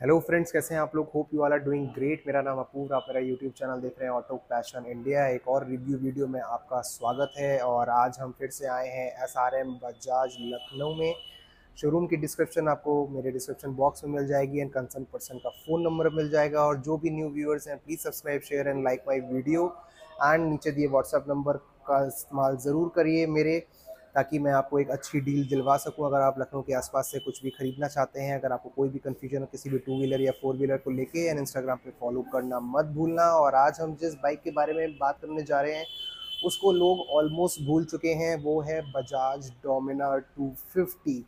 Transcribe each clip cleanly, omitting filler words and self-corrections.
Hello friends, कैसे हैं आप लोग। Hope you all are doing great. मेरा नाम अपूर, आप मेरा यूट्यूब चैनल देख रहे हैं ऑटो पैशन इंडिया। एक और रिव्यू वीडियो में आपका स्वागत है। और आज हम फिर से आए हैं एसआरएम बजाज लखनऊ में। शोरूम की डिस्क्रिप्शन आपको मेरे डिस्क्रिप्शन बॉक्स में मिल जाएगी एंड कंसर्न पर्सन का फ़ोन नंबर मिल जाएगा। और जो भी न्यू व्यूअर्स हैं, please subscribe, share and like my video. And नीचे दिए व्हाट्सएप नंबर का इस्तेमाल ज़रूर करिए मेरे, ताकि मैं आपको एक अच्छी डील दिलवा सकूं। अगर आप लखनऊ के आसपास से कुछ भी खरीदना चाहते हैं, अगर आपको कोई भी कन्फ्यूजन हो किसी भी टू व्हीलर या फोर व्हीलर को लेके, एंड इंस्टाग्राम पे फॉलो करना मत भूलना। और आज हम जिस बाइक के बारे में बात करने जा रहे हैं उसको लोग ऑलमोस्ट भूल चुके हैं। वो है बजाज डोमिनार 250।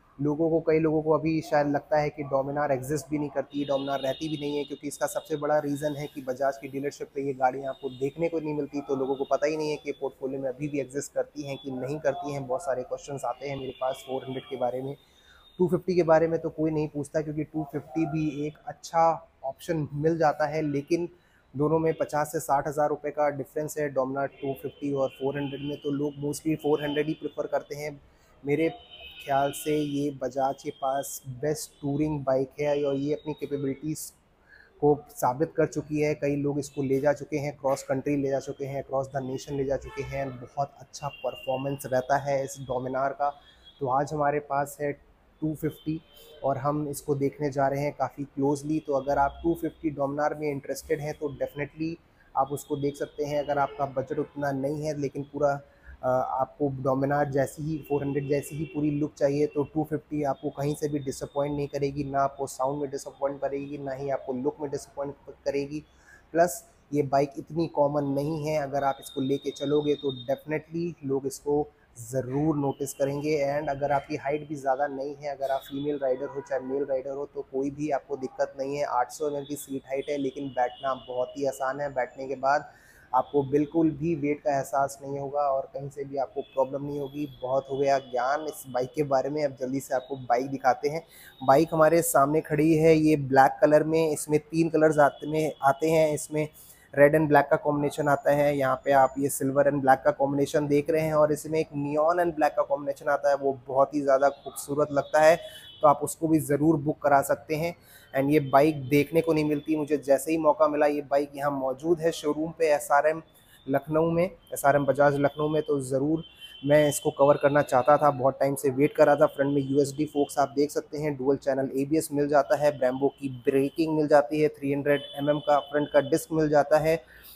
कई लोगों को अभी शायद लगता है कि डोमिनार एग्जिस्ट भी नहीं करती, डोमिनार रहती भी नहीं है, क्योंकि इसका सबसे बड़ा रीज़न है कि बजाज की डीलरशिप पे ये गाड़ियाँ आपको देखने को नहीं मिलती। तो लोगों को पता ही नहीं है कि पोर्टफोलियो में अभी भी एग्जिस्ट करती हैं कि नहीं करती हैं। बहुत सारे क्वेश्चंस आते हैं मेरे पास 400 के बारे में। 250 के बारे में तो कोई नहीं पूछता, क्योंकि 250 भी एक अच्छा ऑप्शन मिल जाता है, लेकिन दोनों में 50 से 60 हज़ार रुपये का डिफरेंस है, डोमिनार 250 और 400 में। तो लोग मोस्टली 400 ही प्रेफर करते हैं। मेरे ख्याल से ये बजाज के पास बेस्ट टूरिंग बाइक है और ये अपनी कैपेबिलिटीज़ को साबित कर चुकी है। कई लोग इसको ले जा चुके हैं, क्रॉस कंट्री ले जा चुके हैं, क्रॉस द नेशन ले जा चुके हैं। बहुत अच्छा परफॉर्मेंस रहता है इस डोमिनार का। तो आज हमारे पास है 250 और हम इसको देखने जा रहे हैं काफ़ी क्लोजली। तो अगर आप 250 डोमिनार में इंटरेस्टेड हैं तो डेफिनेटली आप उसको देख सकते हैं। अगर आपका बजट उतना नहीं है लेकिन पूरा आपको डोमिनार जैसी ही 400 जैसी ही पूरी लुक चाहिए, तो 250 आपको कहीं से भी डिसअपॉइंट नहीं करेगी। ना आपको साउंड में डिसअपॉइंट करेगी, ना ही आपको लुक में डिसअपॉइंट करेगी। प्लस ये बाइक इतनी कॉमन नहीं है, अगर आप इसको लेके चलोगे तो डेफिनेटली लोग इसको ज़रूर नोटिस करेंगे। एंड अगर आपकी हाइट भी ज़्यादा नहीं है, अगर आप फीमेल राइडर हो चाहे मेल राइडर हो, तो कोई भी आपको दिक्कत नहीं है। 800 mm की सीट हाइट है, लेकिन बैठना बहुत ही आसान है। बैठने के बाद आपको बिल्कुल भी वेट का एहसास नहीं होगा और कहीं से भी आपको प्रॉब्लम नहीं होगी। बहुत हो गया ज्ञान इस बाइक के बारे में, अब जल्दी से आपको बाइक दिखाते हैं। बाइक हमारे सामने खड़ी है, ये ब्लैक कलर में। इसमें 3 कलर्स आते हैं। इसमें रेड एंड ब्लैक का कॉम्बिनेशन आता है। यहाँ पे आप ये सिल्वर एंड ब्लैक का कॉम्बिनेशन देख रहे हैं, और इसमें एक नियॉन एंड ब्लैक का कॉम्बिनेशन आता है, वो बहुत ही ज़्यादा खूबसूरत लगता है। तो आप उसको भी ज़रूर बुक करा सकते हैं। एंड ये बाइक देखने को नहीं मिलती। मुझे जैसे ही मौका मिला, ये बाइक यहाँ मौजूद है शोरूम पे एसआरएम लखनऊ में, एसआरएम बजाज लखनऊ में, तो ज़रूर मैं इसको कवर करना चाहता था। बहुत टाइम से वेट कर रहा था। फ्रंट में यूएसडी फोक्स आप देख सकते हैं, डुअल चैनल एबीएस मिल जाता है, ब्रेम्बो की ब्रेकिंग मिल जाती है, 300 mm का फ्रंट का डिस्क मिल जाता है,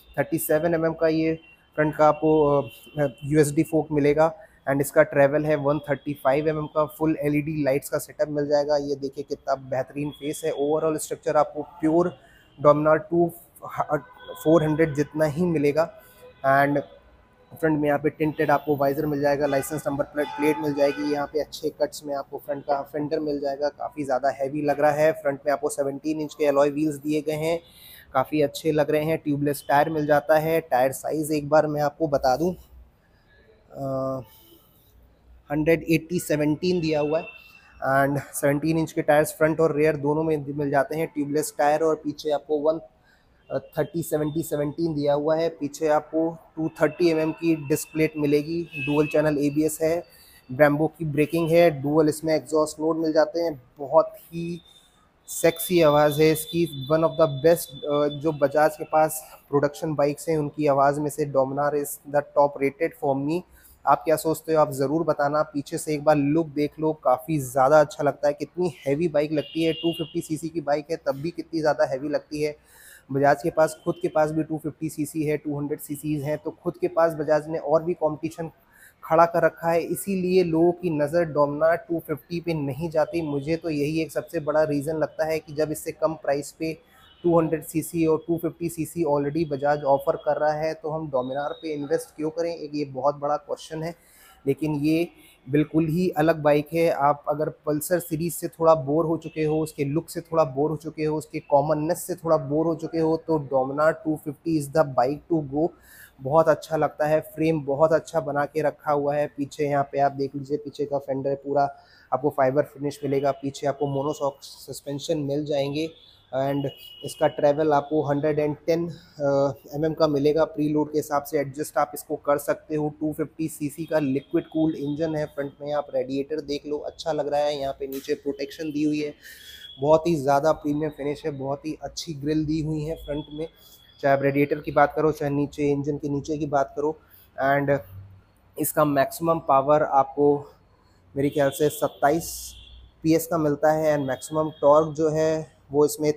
37 mm का ये फ्रंट का आपको यूएसडी फोक मिलेगा। एंड इसका ट्रैवल है 135 mm का। फुल एलईडी लाइट्स का सेटअप मिल जाएगा। ये देखिए कितना बेहतरीन फेस है। ओवरऑल स्ट्रक्चर आपको प्योर डोमिनार 400 जितना ही मिलेगा। एंड फ्रंट में यहाँ पे टिंटेड आपको वाइजर मिल जाएगा, लाइसेंस नंबर प्लेट मिल जाएगी। यहाँ पे अच्छे कट्स में आपको फ्रंट का फेंडर मिल जाएगा, काफ़ी ज़्यादा हैवी लग रहा है। फ्रंट में आपको 17 इंच के अलॉय व्हील्स दिए गए हैं, काफ़ी अच्छे लग रहे हैं। ट्यूबलेस टायर मिल जाता है। टायर साइज़ एक बार मैं आपको बता दूँ, 180/17 दिया हुआ है। एंड 17 इंच के टायर्स फ्रंट और रेयर दोनों में मिल जाते हैं, ट्यूबलेस टायर। और पीछे आपको 130/70/17 दिया हुआ है। पीछे आपको 230 mm की डिस्क प्लेट मिलेगी, डुअल चैनल एबीएस है, ब्रेम्बो की ब्रेकिंग है, डुअल इसमें एग्जॉस्ट नोड मिल जाते हैं। बहुत ही सेक्सी आवाज़ है इसकी। वन ऑफ द बेस्ट जो बजाज के पास प्रोडक्शन बाइक्स हैं उनकी आवाज़ में से Dominar is the top rated for me. आप क्या सोचते हो, आप ज़रूर बताना। पीछे से एक बार लुक देख लो, काफ़ी ज़्यादा अच्छा लगता है। कितनी हैवी बाइक लगती है, 250 सीसी की बाइक है तब भी कितनी ज़्यादा हैवी लगती है। बजाज के पास खुद के पास भी 250 सीसी है, 200 सीसीज हैं, तो खुद के पास बजाज ने और भी कंपटीशन खड़ा कर रखा है। इसीलिए लोगों की नज़र डोमिनार 250 पे नहीं जाती। मुझे तो यही एक सबसे बड़ा रीज़न लगता है कि जब इससे कम प्राइस पे 200 सीसी और 250 सीसी ऑलरेडी बजाज ऑफर कर रहा है, तो हम डोमिनार पे इन्वेस्ट क्यों करें, एक ये बहुत बड़ा क्वेश्चन है। लेकिन ये बिल्कुल ही अलग बाइक है। आप अगर पल्सर सीरीज़ से थोड़ा बोर हो चुके हो, उसके लुक से थोड़ा बोर हो चुके हो, उसके कॉमननेस से थोड़ा बोर हो चुके हो, तो Dominar 250 is the bike to go. बहुत अच्छा लगता है। फ्रेम बहुत अच्छा बना के रखा हुआ है। पीछे यहाँ पे आप देख लीजिए, पीछे का फेंडर पूरा आपको फाइबर फिनिश मिलेगा। पीछे आपको मोनोशॉक सस्पेंशन मिल जाएंगे। एंड इसका ट्रैवल आपको 110 mm का मिलेगा। प्री लोड के हिसाब से एडजस्ट आप इसको कर सकते हो। 250 सीसी का लिक्विड कूल्ड इंजन है। फ्रंट में आप रेडिएटर देख लो, अच्छा लग रहा है। यहाँ पे नीचे प्रोटेक्शन दी हुई है, बहुत ही ज़्यादा प्रीमियम फिनिश है, बहुत ही अच्छी ग्रिल दी हुई है फ्रंट में, चाहे आप रेडिएटर की बात करो, चाहे नीचे इंजन के नीचे की बात करो। एंड इसका मैक्सिमम पावर आपको मेरे ख्याल से 27 पीएस का मिलता है, एंड मैक्सिमम टॉर्क जो है वो इसमें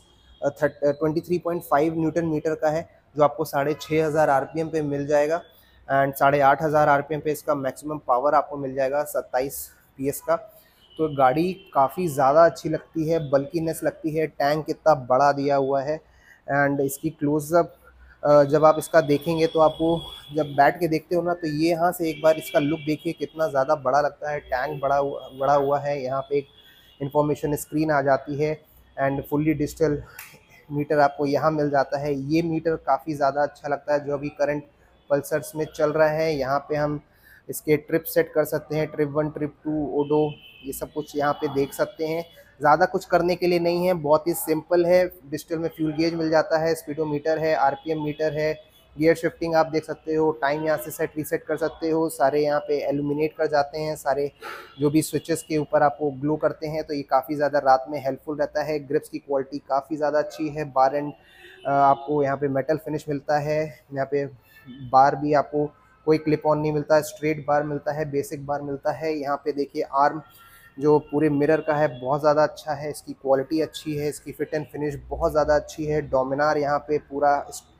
23.5 न्यूटन मीटर का है, जो आपको 6,500 आरपीएम पे मिल जाएगा। एंड 8,500 आरपीएम पे इसका मैक्सिमम पावर आपको मिल जाएगा 27 पीएस का। तो गाड़ी काफ़ी ज़्यादा अच्छी लगती है, बल्कीनेस लगती है, टैंक कितना बड़ा दिया हुआ है। एंड इसकी क्लोजअप जब आप इसका देखेंगे तो आपको, जब बैठ के देखते हो ना, तो ये यहाँ से एक बार इसका लुक देखिए कितना ज़्यादा बड़ा लगता है। टैंक बड़ा हुआ है, यहाँ पे एक इंफॉर्मेशन स्क्रीन आ जाती है, एंड फुल्ली डिजिटल मीटर आपको यहाँ मिल जाता है। ये मीटर काफ़ी ज़्यादा अच्छा लगता है जो अभी करंट पल्सर्स में चल रहा है। यहाँ पे हम इसके ट्रिप सेट कर सकते हैं, ट्रिप 1, ट्रिप 2, ओडो, ये सब कुछ यहाँ पे देख सकते हैं। ज़्यादा कुछ करने के लिए नहीं है, बहुत ही सिंपल है। डिजिटल में फ्यूल गेज मिल जाता है, स्पीडोमीटर है, आरपीएम मीटर है, गियर शिफ्टिंग आप देख सकते हो, टाइम यहाँ से सेट रीसेट कर सकते हो। सारे यहाँ पे एल्यूमिनेट कर जाते हैं, सारे जो भी स्विचेस के ऊपर आपको ग्लो करते हैं, तो ये काफ़ी ज़्यादा रात में हेल्पफुल रहता है। ग्रिप्स की क्वालिटी काफ़ी ज़्यादा अच्छी है। बार एंड आपको यहाँ पे मेटल फिनिश मिलता है। यहाँ पे बार भी आपको कोई क्लिप ऑन नहीं मिलता है, स्ट्रेट बार मिलता है, बेसिक बार मिलता है। यहाँ पे देखिए आर्म जो पूरे मिरर का है बहुत ज़्यादा अच्छा है, इसकी क्वालिटी अच्छी है, इसकी फिट एंड फिनिश बहुत ज़्यादा अच्छी है। डोमिनार यहाँ पे पूरा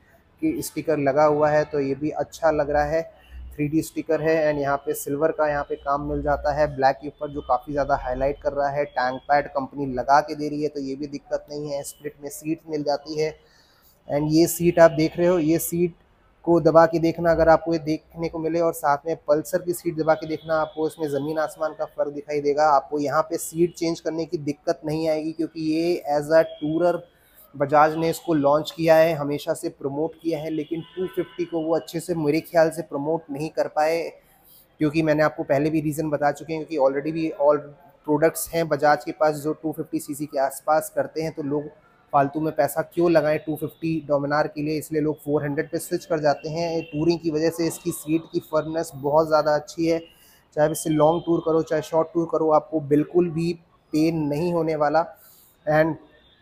की स्टिकर लगा हुआ है, तो ये भी अच्छा लग रहा है। 3D स्टिकर है, एंड यहाँ पे सिल्वर का यहाँ पे काम मिल जाता है ब्लैक के ऊपर, जो काफ़ी ज़्यादा हाईलाइट कर रहा है। टैंक पैड कंपनी लगा के दे रही है, तो ये भी दिक्कत नहीं है। स्प्लिट में सीट मिल जाती है, एंड ये सीट आप देख रहे हो, ये सीट को दबा के देखना, अगर आपको ये देखने को मिले और साथ में पल्सर की सीट दबा के देखना, आपको इसमें ज़मीन आसमान का फ़र्क दिखाई देगा। आपको यहाँ पे सीट चेंज करने की दिक्कत नहीं आएगी, क्योंकि ये एज अ टूरर बजाज ने इसको लॉन्च किया है, हमेशा से प्रमोट किया है, लेकिन 250 को वो अच्छे से मेरे ख्याल से प्रमोट नहीं कर पाए, क्योंकि मैंने आपको पहले भी रीज़न बता चुके हैं, क्योंकि ऑलरेडी भी ऑल प्रोडक्ट्स हैं बजाज के पास जो 250 सीसी के आसपास करते हैं, तो लोग फालतू में पैसा क्यों लगाएं 250 डोमिनार के लिए, इसलिए लोग 400 पे स्विच कर जाते हैं। टूरिंग की वजह से इसकी सीट की फर्मनेस बहुत ज़्यादा अच्छी है, चाहे आप इससे लॉन्ग टूर करो चाहे शॉर्ट टूर करो, आपको बिल्कुल भी पेन नहीं होने वाला। एंड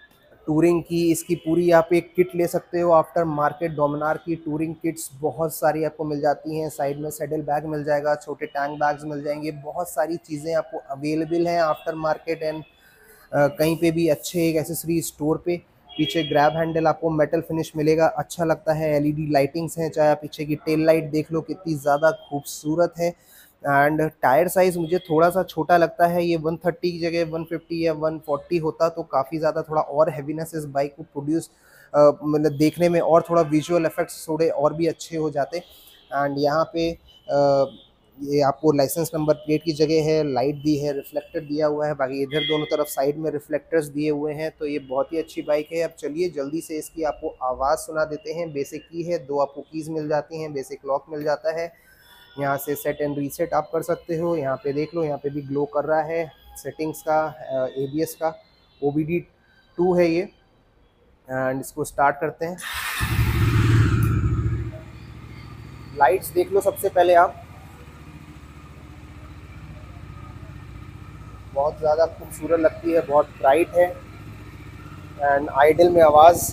टूरिंग की इसकी पूरी आप एक किट ले सकते हो आफ्टर मार्केट। डोमिनार की टूरिंग किट्स बहुत सारी आपको मिल जाती हैं, साइड में सैडल बैग मिल जाएगा, छोटे टैंक बैग्स मिल जाएंगे, बहुत सारी चीज़ें आपको अवेलेबल हैं आफ्टर मार्केट। एंड कहीं पे भी अच्छे एक एसेसरी स्टोर पे। पीछे ग्रैब हैंडल आपको मेटल फिनिश मिलेगा, अच्छा लगता है। एलईडी लाइटिंग्स हैं, चाहे आप पीछे की टेल लाइट देख लो कितनी ज़्यादा खूबसूरत है। एंड टायर साइज़ मुझे थोड़ा सा छोटा लगता है, ये 130 की जगह 150 या 140 होता तो काफ़ी ज़्यादा थोड़ा और हैवीनेस इस बाइक को प्रोड्यूस मतलब देखने में और थोड़ा विजुअल इफेक्ट्स थोड़े और भी अच्छे हो जाते। एंड यहाँ पे ये आपको लाइसेंस नंबर प्लेट की जगह है, लाइट दी है, रिफ्लेक्टर दिया हुआ है, बाकी इधर दोनों तरफ साइड में रिफ्लेक्टर्स दिए हुए हैं, तो ये बहुत ही अच्छी बाइक है। अब चलिए जल्दी से इसकी आपको आवाज़ सुना देते हैं। बेसिक की है, 2 आपको कीज़ मिल जाती हैं, बेसिक लॉक मिल जाता है, यहाँ से सेट एंड रीसेट आप कर सकते हो। यहाँ पे देख लो, यहाँ पे भी ग्लो कर रहा है। सेटिंग्स का ABS का OBD2 है ये। एंड इसको स्टार्ट करते हैं। लाइट्स देख लो सबसे पहले आप, बहुत ज़्यादा खूबसूरत लगती है, बहुत ब्राइट है। एंड आइडल में आवाज़,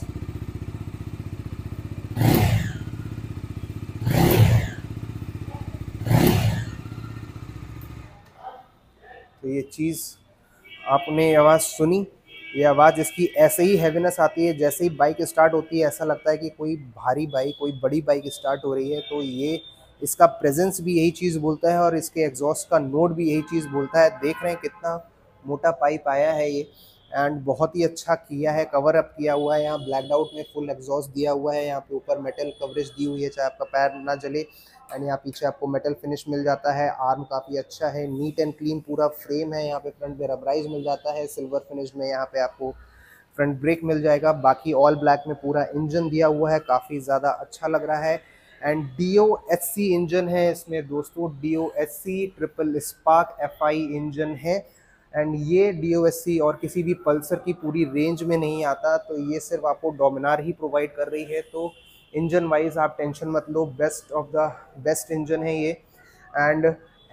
तो ये चीज़ आपने आवाज़ सुनी, ये आवाज़ इसकी ऐसे ही हैवीनेस आती है, जैसे ही बाइक स्टार्ट होती है ऐसा लगता है कि कोई भारी बाइक, कोई बड़ी बाइक स्टार्ट हो रही है। तो ये इसका प्रेजेंस भी यही चीज़ बोलता है, और इसके एग्जॉस्ट का नोट भी यही चीज़ बोलता है। देख रहे हैं कितना मोटा पाइप आया है ये, एंड बहुत ही अच्छा किया है, कवर अप किया हुआ है। यहाँ ब्लैक आउट में फुल एग्जॉस्ट दिया हुआ है, यहाँ पे ऊपर मेटल कवरेज दी हुई है, चाहे आपका पैर ना जले। एंड यहाँ पीछे आपको मेटल फिनिश मिल जाता है, आर्म काफ़ी अच्छा है, नीट एंड क्लीन पूरा फ्रेम है। यहाँ पे फ्रंट में रबराइज मिल जाता है, सिल्वर फिनिश में यहाँ पे आपको फ्रंट ब्रेक मिल जाएगा। बाकी ऑल ब्लैक में पूरा इंजन दिया हुआ है, काफ़ी ज़्यादा अच्छा लग रहा है। एंड DOHC इंजन है इसमें दोस्तों, DOHC triple spark FI engine है। एंड ये DOHC और किसी भी पल्सर की पूरी रेंज में नहीं आता, तो ये सिर्फ आपको डोमिनार ही प्रोवाइड कर रही है। तो इंजन वाइज आप टेंशन मत लो, best of the best engine है ये। एंड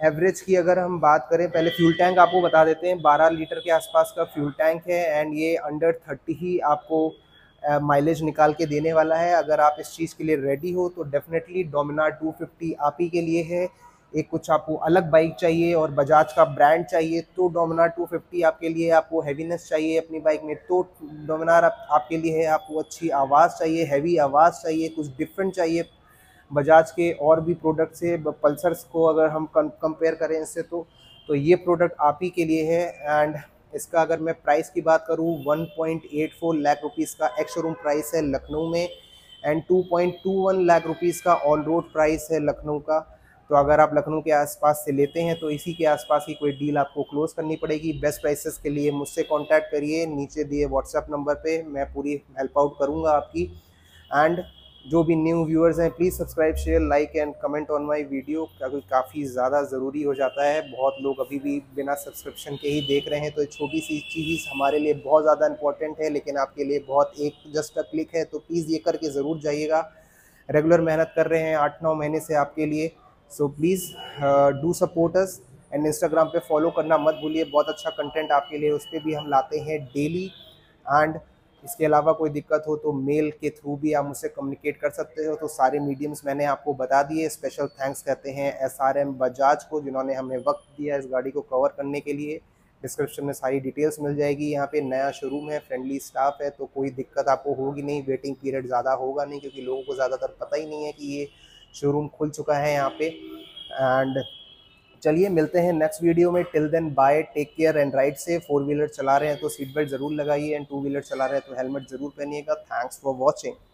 एवरेज की अगर हम बात करें, पहले फ्यूल टैंक आपको बता देते हैं, 12 लीटर के आसपास का फ्यूल टैंक है एंड ये अंडर 30 ही आपको माइलेज निकाल के देने वाला है। अगर आप इस चीज़ के लिए रेडी हो तो डेफिनेटली डोमिनार 250 आप ही के लिए है। एक कुछ आपको अलग बाइक चाहिए और बजाज का ब्रांड चाहिए तो डोमिनार 250 आपके लिए। आपको हैवीनेस चाहिए अपनी बाइक में तो डोमिनार आपके लिए है। आपको अच्छी आवाज़ चाहिए, हैवी आवाज़ चाहिए, कुछ डिफरेंट चाहिए बजाज के और भी प्रोडक्ट से, पल्सर्स को अगर हम कंपेयर करें इससे तो ये प्रोडक्ट आप ही के लिए है। एंड इसका अगर मैं प्राइस की बात करूँ, 1.84 लाख रुपीज़ का एक्स शोरूम प्राइस है लखनऊ में एंड 2.21 लाख रुपीज़ का ऑन रोड प्राइस है लखनऊ का। तो अगर आप लखनऊ के आसपास से लेते हैं तो इसी के आसपास की कोई डील आपको क्लोज करनी पड़ेगी। बेस्ट प्राइसेस के लिए मुझसे कांटेक्ट करिए, नीचे दिए व्हाट्सएप नंबर पे, मैं पूरी हेल्प आउट करूँगा आपकी। एंड जो भी न्यू व्यूअर्स हैं please subscribe, share, like and comment on my video, क्योंकि काफ़ी ज़्यादा ज़रूरी हो जाता है। बहुत लोग अभी भी बिना सब्सक्रिप्शन के ही देख रहे हैं, तो एक छोटी सी चीज़ हमारे लिए बहुत ज़्यादा इंपॉर्टेंट है, लेकिन आपके लिए बहुत एक जस्ट अ क्लिक है। तो प्लीज़ ये करके ज़रूर जाइएगा। रेगुलर मेहनत कर रहे हैं 8-9 महीने से आपके लिए। So please do support us and Instagram पे फॉलो करना मत भूलिए, बहुत अच्छा कंटेंट आपके लिए उस पर भी हम लाते हैं डेली। एंड इसके अलावा कोई दिक्कत हो तो मेल के थ्रू भी आप मुझसे कम्युनिकेट कर सकते हो। तो सारे मीडियम्स मैंने आपको बता दिए। स्पेशल थैंक्स कहते हैं SRM बजाज को, जिन्होंने हमें वक्त दिया इस गाड़ी को कवर करने के लिए। डिस्क्रिप्शन में सारी डिटेल्स मिल जाएगी। यहाँ पे नया शोरूम है, फ्रेंडली स्टाफ है, तो कोई दिक्कत आपको होगी नहीं, वेटिंग पीरियड ज़्यादा होगा नहीं, क्योंकि लोगों को ज़्यादातर पता ही नहीं है कि ये शोरूम खुल चुका है यहाँ पे। एंड चलिए मिलते हैं नेक्स्ट वीडियो में। Till then bye, take care and ride safe. 4 wheeler चला रहे हैं तो सीट बेल्ट जरूर लगाइए एंड 2 व्हीलर चला रहे हैं तो हेलमेट जरूर पहनिएगा। Thanks for watching.